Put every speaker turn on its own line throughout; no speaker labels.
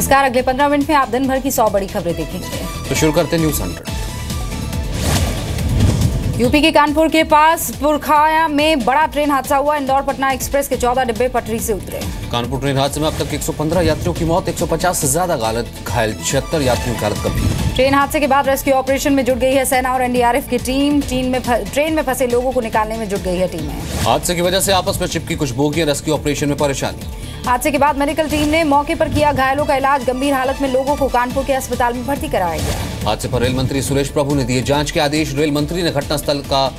नमस्कार, अगले 15 मिनट में आप दिन भर की 100 बड़ी खबरें देखेंगे।
तो शुरू करते हैं न्यूज़ 100।
यूपी के कानपुर के पास पुरखाया में बड़ा ट्रेन हादसा हुआ। इंदौर पटना एक्सप्रेस के 14 डिब्बे पटरी से उतरे।
कानपुर ट्रेन हादसे में अब तक 115 यात्रियों की मौत, 150 से ज्यादा घायल, 76 यात्रियों की हालत गंभीर।
ट्रेन हादसे के बाद रेस्क्यू ऑपरेशन में जुट गई है सेना और एनडीआरएफ की टीम। ट्रेन में फंसे लोगों को निकालने में जुट गई है टीमें।
हादसे की वजह से आपस में चिपकी कुछ बोगियां, रेस्क्यू ऑपरेशन में परेशानी।
हादसे के बाद मेडिकल टीम ने मौके पर किया घायलों का इलाज। गंभीर हालत में लोगों को कानपुर के अस्पताल में भर्ती कराया गया।
हादसे पर रेल मंत्री सुरेश प्रभु ने दिए जांच के आदेश। रेल मंत्री ने घटनास्थल का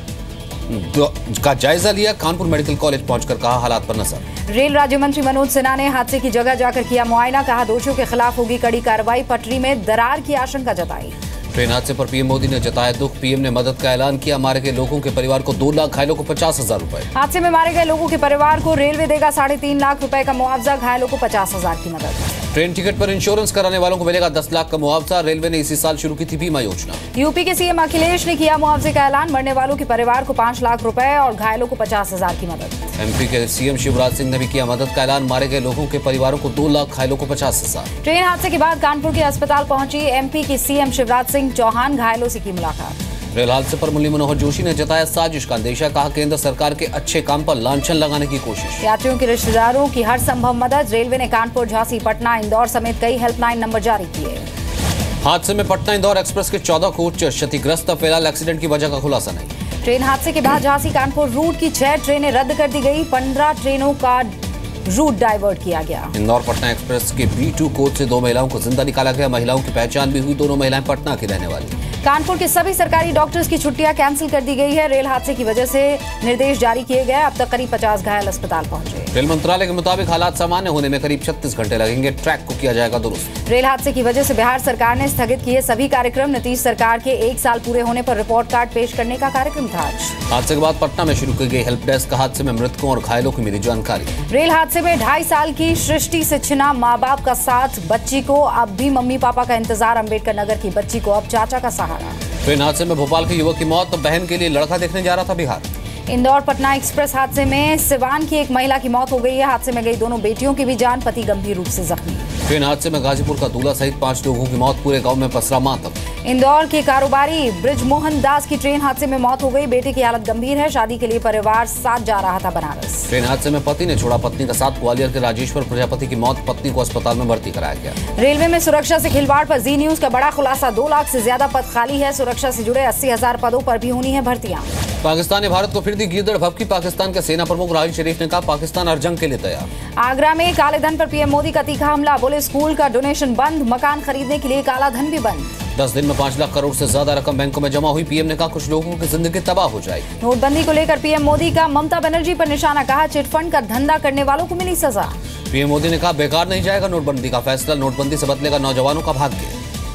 जायजा लिया। कानपुर मेडिकल कॉलेज पहुंचकर कहा हालात पर नजर।
रेल राज्य मंत्री मनोज सिन्हा ने हादसे की जगह जाकर किया मुआयना। कहा दोषियों के खिलाफ होगी कड़ी कार्रवाई। पटरी में दरार की आशंका जताई।
ट्रेन हादसे पर पीएम मोदी ने जताया दुख। पीएम ने मदद का ऐलान किया। मारे गए लोगों के परिवार को 2 लाख, घायलों को 50,000 रुपए।
हादसे में मारे गए लोगों के परिवार को रेलवे देगा 3.5 लाख रुपए का मुआवजा। घायलों को 50,000 की मदद।
ट्रेन टिकट पर इंश्योरेंस कराने वालों को मिलेगा 10 लाख का मुआवजा। रेलवे ने इसी साल शुरू की थी बीमा योजना।
यूपी के सीएम अखिलेश ने किया मुआवजे का ऐलान। मरने वालों के परिवार को 5 लाख रुपए और घायलों को 50,000 की मदद।
एमपी के सीएम शिवराज सिंह ने भी किया मदद का ऐलान। मारे गए लोगों के परिवारों को 2 लाख, घायलों को 50,000।
ट्रेन हादसे के बाद कानपुर के अस्पताल पहुंची एमपी की सीएम शिवराज सिंह चौहान। घायलों से की मुलाकात।
रेल हादसे पर मुरली मनोहर जोशी ने जताया साजिश का अंदेशा। कहा केंद्र सरकार के अच्छे काम पर लांछन लगाने की कोशिश।
यात्रियों के रिश्तेदारों की हर संभव मदद। रेलवे ने कानपुर, झांसी, पटना, इंदौर समेत कई हेल्पलाइन नंबर जारी किए।
हादसे में पटना इंदौर एक्सप्रेस के 14 कोच क्षतिग्रस्त। फिलहाल एक्सीडेंट की वजह का खुलासा नहीं।
ट्रेन हादसे के बाद झांसी कानपुर रूट की 6 ट्रेनें रद्द कर दी गई। 15 ट्रेनों का रूट डाइवर्ट किया गया।
इंदौर पटना एक्सप्रेस के B2 कोच से 2 महिलाओं को जिंदा निकाला गया। महिलाओं की पहचान भी हुई। दोनों महिलाएं पटना की रहने वाली।
कानपुर के सभी सरकारी डॉक्टर्स की छुट्टियां कैंसिल कर दी गई है। रेल हादसे की वजह से निर्देश जारी किए गए। अब तक करीब 50 घायल अस्पताल पहुंचे।
रेल मंत्रालय के मुताबिक हालात सामान्य होने में करीब 36 घंटे लगेंगे। ट्रैक को किया जाएगा दुरुस्त।
रेल हादसे की वजह से बिहार सरकार ने स्थगित किए सभी कार्यक्रम। नीतीश सरकार के 1 साल पूरे होने पर रिपोर्ट कार्ड पेश करने का कार्यक्रम था आज।
हादसे के बाद पटना में शुरू की गई हेल्प डेस्क। हादसे में मृतकों और घायलों की मिली जानकारी।
रेल हादसे में 2.5 साल की सृष्टि से छिना माँ बाप का साथ। बच्ची को अब भी मम्मी पापा का इंतजार। अम्बेडकर नगर की बच्ची को अब चाचा का सहारा।
ट्रेन हादसे में भोपाल के युवक की मौत। बहन के लिए लड़का देखने जा रहा था बिहार।
इंदौर पटना एक्सप्रेस हादसे में सिवान की एक महिला की मौत हो गई है। हादसे में गई दोनों बेटियों की भी जान। पति गंभीर रूप से जख्मी।
ट्रेन हादसे में गाजीपुर का दूल्हा सहित 5 लोगों की मौत। पूरे गांव में पसरा मातम।
इंदौर के कारोबारी ब्रिजमोहन दास की ट्रेन हादसे में मौत हो गई। बेटे की हालत गंभीर है। शादी के लिए परिवार साथ जा रहा था बनारस।
ट्रेन हादसे में पति ने छोड़ा पत्नी का साथ। ग्वालियर के राजेश्वर प्रजापति की मौत। पत्नी को अस्पताल में भर्ती कराया गया।
रेलवे में सुरक्षा से खिलवाड़ पर जी न्यूज का बड़ा खुलासा। 2 लाख से ज्यादा पद खाली है। सुरक्षा से जुड़े 80,000 पदों पर भी होनी है भर्तियां।
पाकिस्तान ने भारत को फिर दी गिरदड़ भभकी। पाकिस्तान के सेना प्रमुख राहिल शरीफ ने कहा पाकिस्तान हर जंग के लिए तैयार।
आगरा में काले धन पर पीएम मोदी का तीखा हमला। बोले स्कूल का डोनेशन बंद, मकान खरीदने के लिए काला धन भी बंद।
10 दिन में 5 लाख करोड़ से ज्यादा रकम बैंकों में जमा हुई। पीएम ने कहा कुछ लोगों की जिंदगी तबाह हो जाएगी।
नोटबंदी को लेकर पीएम मोदी का ममता बनर्जी पर निशाना। कहा चिटफंड का धंधा करने वालों को मिली सजा।
पीएम मोदी ने कहा बेकार नहीं जाएगा नोटबंदी का फैसला। नोटबंदी से बदलेगा नौजवानों का भाग्य।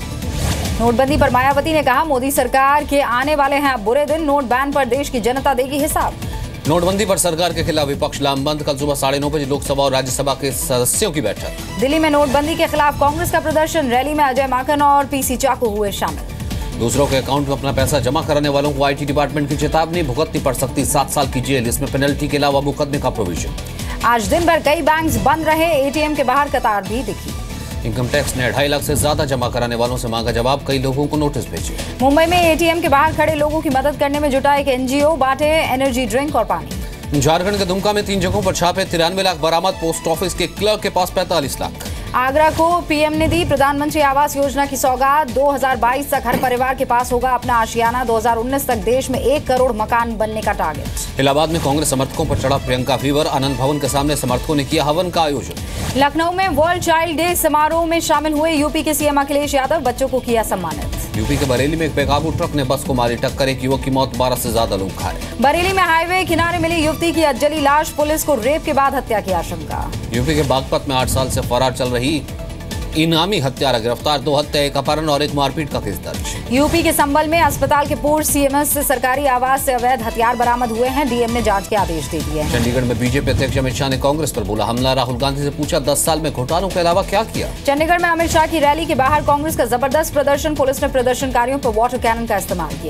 नोटबंदी पर मायावती ने कहा मोदी सरकार के आने वाले हैं अब बुरे दिन। नोट बैन पर देश की जनता देगी हिसाब।
नोटबंदी पर सरकार के खिलाफ विपक्ष लामबंद। कल सुबह 9:30 बजे लोकसभा और राज्यसभा के सदस्यों की बैठक।
दिल्ली में नोटबंदी के खिलाफ कांग्रेस का प्रदर्शन। रैली में अजय माकन और पीसी चाको हुए शामिल।
दूसरों के अकाउंट में अपना पैसा जमा कराने वालों को आईटी डिपार्टमेंट की चेतावनी। भुगतनी पड़ सकती 7 साल की जेल। इसमें पेनल्टी के अलावा मुकदमे का प्रोविजन।
आज दिन भर कई बैंक बंद रहे। एटीएम के बाहर कतार भी दिखी।
इनकम टैक्स ने 2.5 लाख से ज्यादा जमा कराने वालों से मांगा जवाब। कई लोगों को नोटिस भेजे।
मुंबई में एटीएम के बाहर खड़े लोगों की मदद करने में जुटा एक एनजीओ। बांटे एनर्जी ड्रिंक और पानी।
झारखंड के दुमका में 3 जगहों पर छापे। 93 लाख बरामद। पोस्ट ऑफिस के क्लर्क के पास 45 लाख।
आगरा को पीएम ने दी प्रधानमंत्री आवास योजना की सौगात। 2022 तक हर परिवार के पास होगा अपना आशियाना। 2019 तक देश में 1 करोड़ मकान बनने का टारगेट।
इलाहाबाद में कांग्रेस समर्थकों पर चढ़ा प्रियंका फीवर। आनंद भवन के सामने समर्थकों ने किया हवन का आयोजन।
लखनऊ में वर्ल्ड चाइल्ड डे समारोह में शामिल हुए यूपी के सीएम अखिलेश यादव। बच्चों को किया सम्मानित।
यूपी के बरेली में एक बेकाबू ट्रक ने बस को मारी टक्कर। एक युवक की मौत। 12 से ज्यादा लोग घायल।
बरेली में हाईवे किनारे मिली युवती की जली लाश। पुलिस को रेप के बाद हत्या की आशंका।
यूपी के बागपत में 8 साल से फरार चल रही इनामी हत्यारा गिरफ्तार। 2 हत्या, 1 अपहरण और 1 मारपीट का केस दर्ज।
यूपी के संभल में अस्पताल के पूर्व सीएमएस से सरकारी आवास से अवैध हथियार बरामद हुए हैं। डीएम ने जांच के आदेश दे दिए हैं।
चंडीगढ़ में बीजेपी अध्यक्ष अमित शाह ने कांग्रेस पर बोला हमला। राहुल गांधी से पूछा 10 साल में घोटालों के अलावा क्या किया।
चंडीगढ़ में अमित शाह की रैली के बाहर कांग्रेस का जबरदस्त प्रदर्शन। पुलिस ने प्रदर्शनकारियों पर वाटर कैनन का इस्तेमाल किया।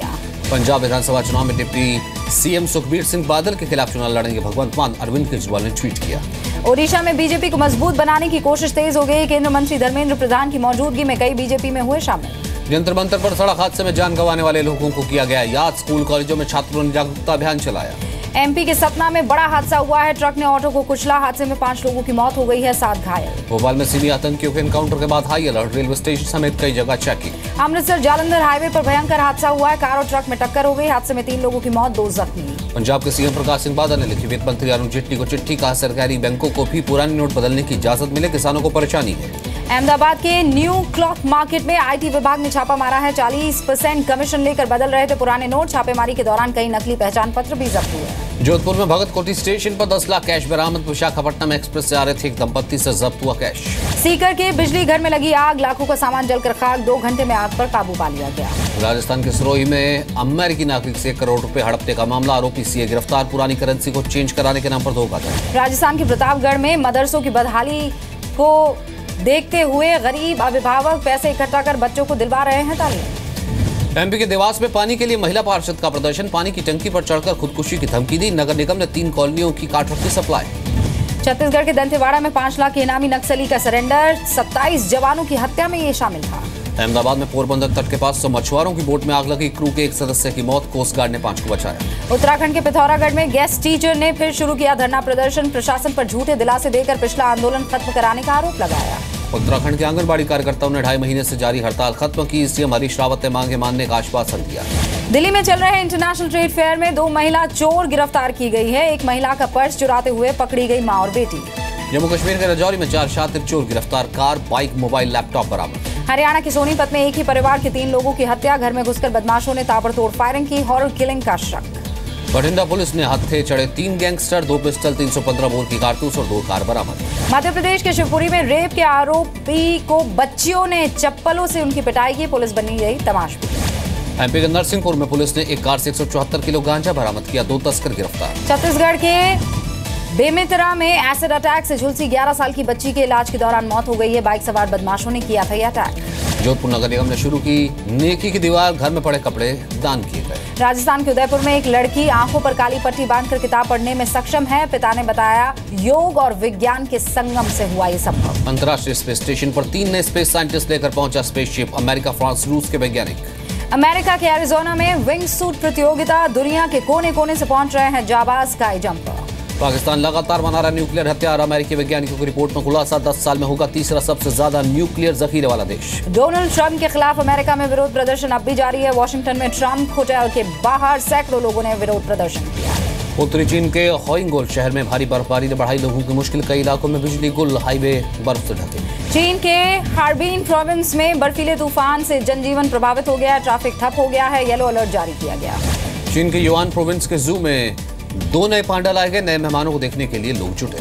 पंजाब विधानसभा चुनाव में डिप्टी सीएम सुखबीर सिंह बादल के खिलाफ चुनाव लड़ेंगे भगवंत मान, अरविंद केजरीवाल ने ट्वीट किया।
ओडिशा में बीजेपी को मजबूत बनाने की कोशिश तेज हो गई। केंद्रीय मंत्री धर्मेंद्र प्रधान की मौजूदगी में कई बीजेपी में हुए शामिल।
जंतर मंतर पर सड़क हादसे में जान गंवाने वाले लोगों को किया गया याद। स्कूल कॉलेजों में छात्रों ने जागरूकता अभियान चलाया।
एमपी के सतना में बड़ा हादसा हुआ है। ट्रक ने ऑटो को कुचला। हादसे में 5 लोगों की मौत हो गई है, 7 घायल।
भोपाल में सीमी आतंकियों के एनकाउंटर के बाद हाई अलर्ट। रेलवे स्टेशन समेत कई जगह चेकिंग।
अमृतसर जालंधर हाईवे पर भयंकर हादसा हुआ है। कार और ट्रक में टक्कर हो गई। हादसे में 3 लोगों की मौत, 2 जख्मी।
पंजाब के सीएम प्रकाश सिंह बादल ने लिखी वित्त मंत्री अरुण जेटली को चिट्ठी। कहा सरकारी बैंकों को भी पुराने नोट बदलने की इजाजत मिले, किसानों को परेशानी है।
अहमदाबाद के न्यू क्लॉथ मार्केट में आईटी विभाग ने छापा मारा है। 40% कमीशन लेकर बदल रहे थे पुराने नोट। छापेमारी के दौरान कई नकली पहचान पत्र भी जब्त हुए।
जोधपुर में भगत कोठी स्टेशन पर 10 लाख कैश बरामद। विशाखापट्टनम एक्सप्रेस से आ रहे थे एक दंपत्ति से जब्त हुआ कैश।
सीकर के बिजली घर में लगी आग, लाखों का सामान जलकर खाक। 2 घंटे में आग पर काबू पा लिया गया।
राजस्थान के सिरोही में अमेरिकी नागरिक से 1 करोड़ रुपए हड़पने का मामला। आरोपी सीए गिरफ्तार। पुरानी करेंसी को चेंज कराने के नाम पर धोखाधड़ी।
राजस्थान के प्रतापगढ़ में मदरसों की बदहाली को देखते हुए गरीब अभिभावक पैसे इकट्ठा कर बच्चों को दिलवा रहे हैं तालीम।
एमपी के देवास में पानी के लिए महिला पार्षद का प्रदर्शन। पानी की टंकी पर चढ़कर खुदकुशी की धमकी दी। नगर निगम ने 3 कॉलोनियों की काट रखी सप्लाई।
छत्तीसगढ़ के दंतेवाड़ा में 5 लाख के इनामी नक्सली का सरेंडर। 27 जवानों की हत्या में ये शामिल था।
अहमदाबाद में पोरबंदर तट के पास 100 मछुआरों की बोट में आग लगी। क्रू के एक सदस्य की मौत। कोस्ट गार्ड ने 5 को बचाया।
उत्तराखंड के पिथौरागढ़ में गेस्ट टीचर ने फिर शुरू किया धरना प्रदर्शन। प्रशासन पर झूठे दिलासे देकर पिछला आंदोलन खत्म कराने का आरोप लगाया।
उत्तराखंड के आंगनबाड़ी कार्यकर्ताओं ने 2.5 महीने से जारी हड़ताल खत्म की। सीएम हरीश रावत ने मांगे मानने का आश्वासन दिया।
दिल्ली में चल रहे इंटरनेशनल ट्रेड फेयर में 2 महिला चोर गिरफ्तार की गई है। एक महिला का पर्स चुराते हुए पकड़ी गई मां और बेटी।
जम्मू कश्मीर के राजौरी में 4 शातिर चोर गिरफ्तार। कार, बाइक, मोबाइल, लैपटॉप बरामद।
हरियाणा के सोनीपत में एक ही परिवार के 3 लोगों की हत्या। घर में घुसकर बदमाशों ने ताबड़तोड़ फायरिंग की। हॉरर किलिंग का शक।
बठिंडा पुलिस ने हत्थे चढ़े 3 गैंगस्टर, 2 पिस्टल, 315 बोर की कारतूस और 2 कार बरामद।
मध्य प्रदेश के शिवपुरी में रेप के आरोपी को बच्चियों ने चप्पलों से उनकी पिटाई की। पुलिस बनी गई तमाशबीन।
एमपी के नरसिंहपुर में पुलिस ने एक कार से 174 किलो गांजा बरामद किया। 2 तस्कर गिरफ्तार।
छत्तीसगढ़ के बेमेतरा में एसिड अटैक से झुलसी 11 साल की बच्ची के इलाज के दौरान मौत हो गई है। बाइक सवार बदमाशों ने किया था यह अटैक।
जोधपुर नगर निगम ने शुरू की नेकी की दीवार। घर में पड़े कपड़े दान किए गए।
राजस्थान के उदयपुर में एक लड़की आंखों पर काली पट्टी बांधकर किताब पढ़ने में सक्षम है। पिता ने बताया योग और विज्ञान के संगम से हुआ ये संभव।
अंतर्राष्ट्रीय स्पेस स्टेशन पर 3 नए स्पेस साइंटिस्ट लेकर पहुंचा स्पेसशिप। अमेरिका, फ्रांस, रूस के वैज्ञानिक।
अमेरिका के एरिजोना में विंग सूट प्रतियोगिता। दुनिया के कोने कोने से पहुंच रहे हैं जाबाज स्काई जंपर।
पाकिस्तान लगातार बना रहा न्यूक्लियर हथियार। अमेरिकी वैज्ञानिकों की रिपोर्ट में खुलासा। 10 साल में होगा तीसरा सबसे ज्यादा न्यूक्लियर जखीरे वाला देश।
डोनाल्ड ट्रंप के खिलाफ अमेरिका में विरोध प्रदर्शन अब भी जारी है। वॉशिंगटन में ट्रंप होटल के बाहर सैकड़ों लोगों ने विरोध प्रदर्शन किया।
उत्तरी चीन के होइंगोल शहर में भारी बर्फबारी ने बढ़ाई लोगों की मुश्किल। कई इलाकों में बिजली गुल। हाईवे बर्फ से ढके।
चीन के हार्बिन प्रोविंस में बर्फीले तूफान से जनजीवन प्रभावित हो गया। ट्रैफिक ठप हो गया है। येलो अलर्ट जारी किया गया।
चीन के युआन प्रोविंस के जू में 2 नए पांडा लाए गए। नए मेहमानों को देखने के लिए लोग जुटे।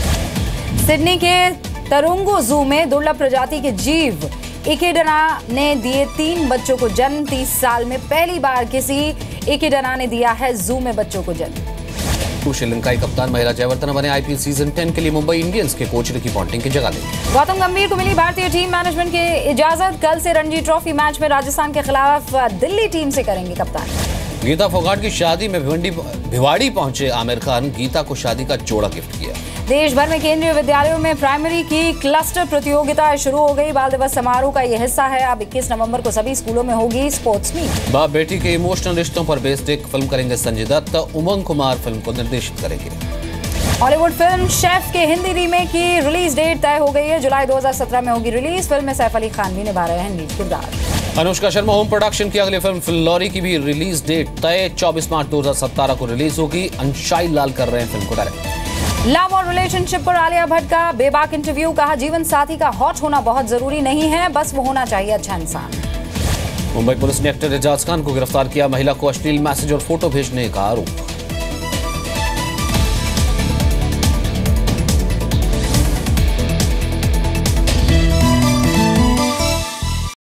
सिडनी के तरुंगो जू में दुर्लभ प्रजाति के जीव इकेडना ने दिए 3 बच्चों को जन्म। 30 साल में पहली बार किसी इकेडना ने दिया है जू में बच्चों को जन्म।
श्रीलंकाई कप्तान महिला जयवर्धने बने आईपीएल सीजन 10 के लिए मुंबई इंडियंस के कोच रिकी पॉन्टिंग की जगह लेंगे।
गौतम गंभीर को मिली भारतीय टीम मैनेजमेंट की इजाजत। कल से रणजी ट्रॉफी मैच में राजस्थान के खिलाफ दिल्ली टीम से करेंगे कप्तान।
गीता फोगाट की शादी में भिवाड़ी पहुंचे आमिर खान। गीता को शादी का जोड़ा गिफ्ट किया।
देश भर में केंद्रीय विद्यालयों में प्राइमरी की क्लस्टर प्रतियोगिता शुरू हो गई। बाल दिवस समारोह का यह हिस्सा है। अब 21 नवंबर को सभी स्कूलों में होगी स्पोर्ट्स मीट।
बाप बेटी के इमोशनल रिश्तों पर बेस्ड एक फिल्म करेंगे संजय दत्त। उमंग कुमार फिल्म को निर्देशित करेंगे।
हॉलीवुड फिल्म शेफ के हिंदी रीमेक की रिलीज डेट तय हो गई है। जुलाई 2017 में होगी रिलीज। फिल्म में सैफ अली खान भी निभा रहे हैं लीड किरदार।
अनुष्का शर्मा होम प्रोडक्शन की अगली फिल्म फिल्लौरी की भी रिलीज डेट तय। 24 मार्च 2017 को रिलीज होगी। अंशाई लाल कर रहे हैं फिल्म को डायरेक्ट।
लव और रिलेशनशिप पर आलिया भट्ट का बेबाक इंटरव्यू। कहा जीवन साथी का हॉट होना बहुत जरूरी नहीं है, बस वो होना चाहिए अच्छा इंसान।
मुंबई पुलिस ने एक्टर एजाज खान को गिरफ्तार किया। महिला को अश्लील मैसेज और फोटो भेजने का आरोप।